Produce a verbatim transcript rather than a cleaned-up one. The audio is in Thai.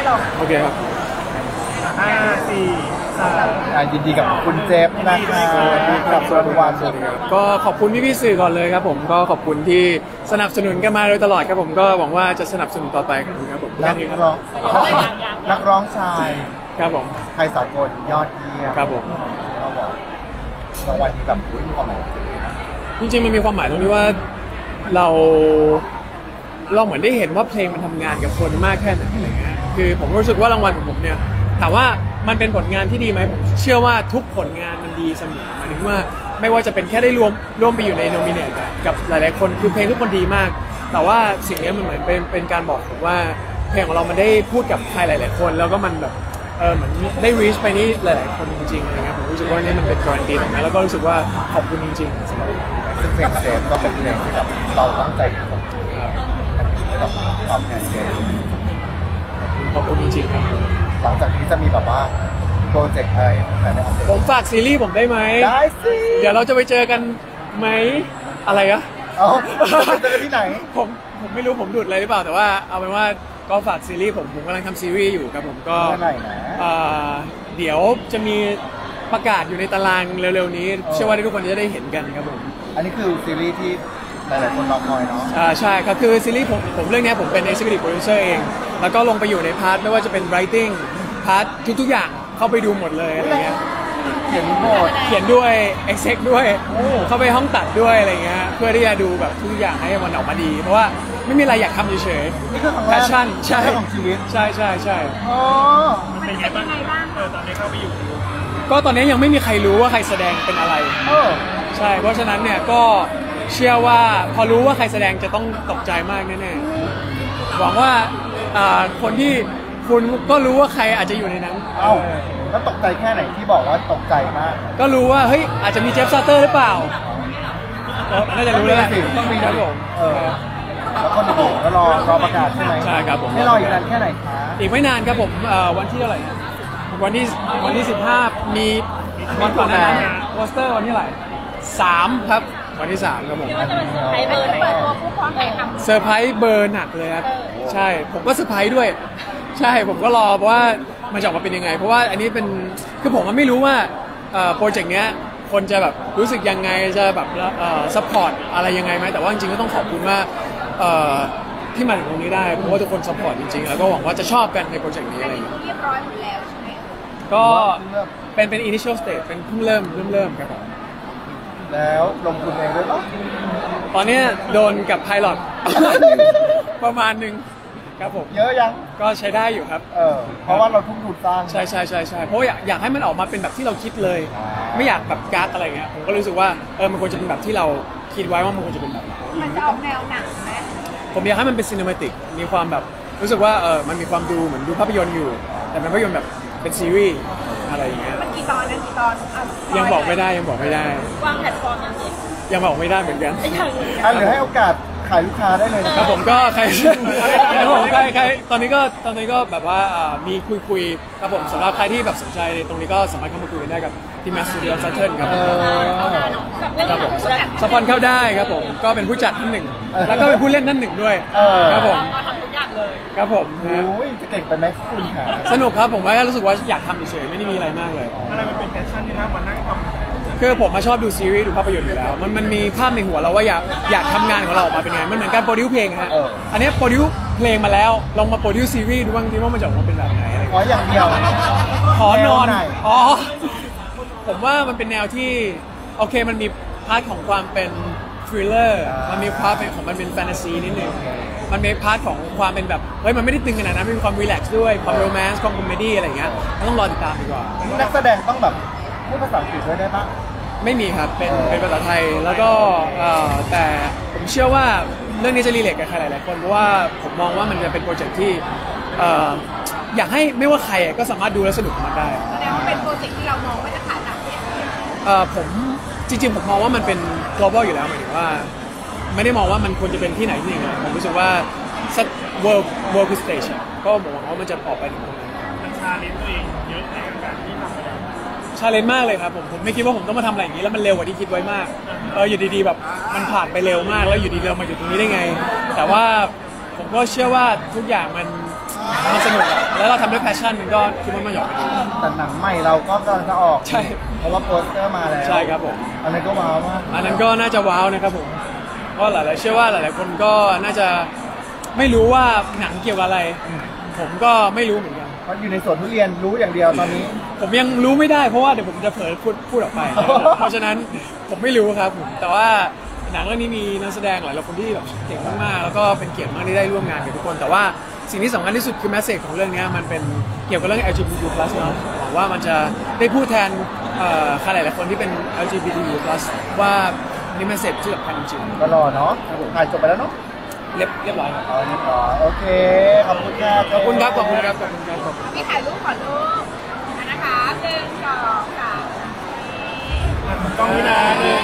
ลองโอเคครับห้าสี่สามยินดีกับคุณเจฟนะคะกับสุวรรณวันก็ขอบคุณพี่ๆสื่อก่อนเลยครับผมก็ขอบคุณที่สนับสนุนกันมาโดยตลอดครับผมก็หวังว่าจะสนับสนุนต่อไปครับผมนักร้องนักร้องชายครับผมไทยสากลยอดเยี่ยมครับผมเราบอกรางวัลนี้แบบมีความหมายจริงๆมันมีความหมายตรงที่ว่าเราเราเหมือนได้เห็นว่าเพลงมันทำงานกับคนมากแค่ไหนอะไรเงี้ยคือผมรู้สึกว่ารางวัลของผมเนี่ยถามว่ามันเป็นผลงานที่ดีไหมผมเชื่อว่าทุกผลงานมันดีเสมอหมายถึงว่าไม่ว่าจะเป็นแค่ได้รวมร่วมไปอยู่ในโนมิเนตกับหลายๆคนคือเพลงทุกคนดีมากแต่ว่าสิ่งนี้มันเหมือนเป็นเป็นการบอกผมว่าเพลงของเรามันได้พูดกับใครหลายๆคนแล้วก็มันแบบเออเหมือนได้ reach ไปนี่หลายๆคนจริงๆอะไรเงี้ยผมรู้สึกว่านี่มันเป็นการันตีตรงนั้นแล้วก็รู้สึกว่าขอบคุณจริงๆสำหรับซึ่งเพลงเซฟก็เป็นเพลงที่แบบเราตั้งใจทำกับความแทนเซฟขอบคุณจริงๆครับหลังจากนี้จะมีแบบว่าโปรเจกต์อะไรผมฝากซีรีส์ผมได้ไหมได้สิเดี๋ยวเราจะไปเจอกันไหมอะไรอะเอ้าเจอกันที่ไหนผมผมไม่รู้ผมดุดอะไรหรือเปล่าแต่ว่าเอาเป็นว่าก็ฝากซีรีส์ผมผมกำลังทำซีรีส์อยู่ครับผมก็เดี๋ยวจะมีประกาศอยู่ในตารางเร็วๆนี้เชื่อว่าทุกคนจะได้เห็นกันครับผมอันนี้คือซีรีส์ที่หลายๆคนรอคอยเนาะอ่าใช่ครับคือซีรีส์ผมผมเรื่องนี้ผมเป็น Executive Producer เองแล้วก็ลงไปอยู่ในพาร์ทไม่ว่าจะเป็น Writing พาร์ททุกๆอย่างเข้าไปดูหมดเลยอะไรเงี้ยเขียนบทเขียนด้วย Exec ด้วยเข้าไปห้องตัดด้วยอะไรเงี้ยเพื่อที่จะดูแบบทุกอย่างให้มันออกมาดีเพราะว่าไม่มีอะไรอยากทำเฉยๆนี่คือของแพชชั่นใช่ของชีวิตใช่ใช่ใช่อ๋อมันเป็นยังไงบ้างเออตอนนี้เข้าไปอยู่ก็ตอนนี้ยังไม่มีใครรู้ว่าใครแสดงเป็นอะไรใช่เพราะฉะนั้นเนี่ยก็เชื่อว่าพอรู้ว่าใครแสดงจะต้องตกใจมากแน่ๆหวังว่าคนที่คุณก็รู้ว่าใครอาจจะอยู่ในนั้นเอ้าแล้วตกใจแค่ไหนที่บอกว่าตกใจมากก็รู้ว่าเฮ้ยอาจจะมีเจฟซาเตอร์หรือเปล่าน่าจะรู้แล้วต้องมีครับผมแล้วคนอื่นก็รอรอประกาศใช่ไหมใช่ครับผมไม่รออีกนานแค่ไหนคะอีกไม่นานครับผมวันที่เท่าไหร่วันที่วันที่สิบห้ามีวันก่อนหน้าโปสเตอร์วันที่เท่าไหร่สามครับวันที่สามครับผมเซอร์ไพรส์เบอร์เปิดตัวผู้พร้อมถ่ายทำเซอร์ไพรส์เบอร์หนักเลยครับใช่ผมก็เซอร์ไพรส์ด้วยใช่ผมก็รอเพราะว่ามันจะออกมาเป็นยังไงเพราะว่าอันนี้เป็นคือผมไม่รู้ว่าโปรเจกต์เนี้ยคนจะแบบรู้สึกยังไงจะแบบซัพพอร์ตอะไรยังไงไหมแต่ว่าจริงๆก็ต้องขอบคุณว่าที่มาถึงตรงนี้ได้เพราะว่าทุกคนซัพพอร์ตจริงๆแล้วก็หวังว่าจะชอบกันในโปรเจกต์นี้อะไรอย่างเงี้ยเรียบร้อยหมดแล้วใช่ไหมก็เป็นเป็น initial stage เป็นเพิ่งเริ่มเริ่มเริ่มครับผมแล้วลงทุนเองด้วยปะตอนนี้โดนกับไพลอตประมาณหนึ่งครับผมเยอะยังก็ใช้ได้อยู่ครับเออเพราะว่าเราทุ่มทุนสร้างใช่ใช่ใช่ใช่เพราะอยากอยากให้มันออกมาเป็นแบบที่เราคิดเลยไม่อยากแบบการ์ดอะไรเงี้ยผมก็รู้สึกว่าเออมันควรจะเป็นแบบที่เราคิดไว้ว่ามันควรจะเป็นแบบมันจะออกแนวหนังไหมผมอยากให้มันเป็นซีนิเมติกมีความแบบรู้สึกว่าเออมันมีความดูเหมือนดูภาพยนตร์อยู่แต่เป็นภาพยนตร์แบบเป็นซีรีส์อะไรอย่างเงี้ยมันกี่ตอนนั้นกี่ตอนยังบอกไม่ได้ยังบอกไม่ได้วางแพลตฟอร์มยังไงยังบอกไม่ได้เหมือนกันอ่ะหรือให้โอกาสขายลูกค้าได้เลยครับผมก็ใครครับผมใครใครตอนนี้ก็ตอนนี้ก็แบบว่ามีคุยคุยครับผมสำหรับใครที่แบบสนใจตรงนี้ก็สามารถเข้ามาคุยกันได้กับที่ Mass Studio Saturn ครับครับผมสปอนเข้าได้ครับผมก็เป็นผู้จัดท่านหนึ่งแล้วก็เป็นผู้เล่นท่านหนึ่งด้วยครับผมครับผมโอ้ยจะเก่งไปไหมคุณค่ะสนุกครับผมว่ารู้สึกว่าอยากทำเฉยๆไม่ได้มีอะไรมากเลยอะไรมันเป็นแพชชั่นที่น่ามานั่งทำคือผมมาชอบดูซีรีส์ดูภาพยนตร์อยู่แล้วมันมันมีภาพในหัวเราว่าอยากอยากทำงานของเราออกมาเป็นไงมันเหมือนการโปรดิวเพลงฮะอันนี้โปรดิวเพลงมาแล้วลองมาโปรดิวซีรีส์ดูบ้างทีว่ามันจะออกมาเป็นแบบไหนขออย่างเดียวขอนอนอ๋อผมว่ามันเป็นแนวที่โอเคมันมีพาร์ทของความเป็นทริลเลอร์มันมีพาร์ทเป็นของมันเป็นแฟนตาซีนิดนึงมันมีพาร์ทของความเป็นแบบเฮ้ยมันไม่ได้ตึงขนาดนั้นมีความรีแลกซ์ด้วยความโรแมนต์ความคอมเมดี้อะไรอย่างเงี้ยต้องรอติดตามดีกว่านักแสดงต้องแบบพูดภาษาอังกฤษด้วยได้ปะไม่มีครับเป็นเป็นภาษาไทยแล้วก็แต่ผมเชื่อว่าเรื่องนี้จะรีเลทกับใครหลายๆคนเพราะว่าผมมองว่ามันจะเป็นโปรเจกต์ที่อยากให้ไม่ว่าใครก็สามารถดูและสนุกกับมันได้แสดงว่าเป็นโปรเจกต์ที่เรามองว่าจะขายหนังเนี่ยผมจริงๆผมมองว่ามันเป็น global อยู่แล้วหมายถึงว่าไม่ได้มองว่ามันควรจะเป็นที่ไหนที่หนึ่งผมรู้สึกว่า world world stage ก็หวังว่ามันจะออกไปถึงตรงนั้นมันชาเลนจ์ตัวเองเยอะในการที่ทำชาเลนจ์มากเลยครับผมผมไม่คิดว่าผมต้องมาทำอะไรอย่างนี้แล้วมันเร็วกว่าที่คิดไว้มากเอออยู่ดีๆแบบมันผ่านไปเร็วมากแล้วอยู่ดีๆเรามาอยู่ตรงนี้ได้ไงแต่ว่าผมก็เชื่อว่าทุกอย่างมันมันสนุกอะแล้วเราทำด้วยแพชชั่นมันก็คิดว่ามันหยอกไปดีแต่หนังใหม่เราก็กำลังจะออกใช่เพราะว่าโปสเตอร์มาแล้วใช่ครับผมอันนั้นก็ว้าวมากอันนั้นก็น่าจะว้าวนะครับผมเพราะหลายๆเชื่อว่าหลายๆคนก็น่าจะไม่รู้ว่าหนังเกี่ยวกับอะไร ผมก็ไม่รู้เหมือนกันเพราะอยู่ในสวนทุเรียนรู้อย่างเดียวตอนนี้ผมยังรู้ไม่ได้เพราะว่าเดี๋ยวผมจะเผลอพูดพูดออกไป เพราะฉะนั้นผมไม่รู้ครับผมแต่ว่าหนังเรื่องนี้มีนักแสดงหลายๆคนที่แบบเก่งมากๆแล้วก็เป็นเกียรติมากที่ได้ร่วมงานกับทุกคน แต่ว่าสิ่งที่สำคัญที่สุดคือแมสเซจของเรื่องนี้มันเป็นเกี่ยวกับเรื่อง แอล จี บี ที คิว พลัส เนอะหวังว่ามันจะได้พูดแทนเอ่อใครหลายๆคนที่เป็น แอล จี บี ที คิว พลัส ว่านี่แมสเซจที่สำคัญจริงก็รอเนาะถ่ายจบไปแล้วเนาะๆเรียบเรียบร้อยครับอ๋อเรียบร้อยโอเค ขอบคุณค่ะขอบคุณครับขอบคุณครับขอบคุณครับขอบคุณพี่ถ่ายรูปก่อนลูกอันนะคะหนึ่งสองสามกล้องนี้นะ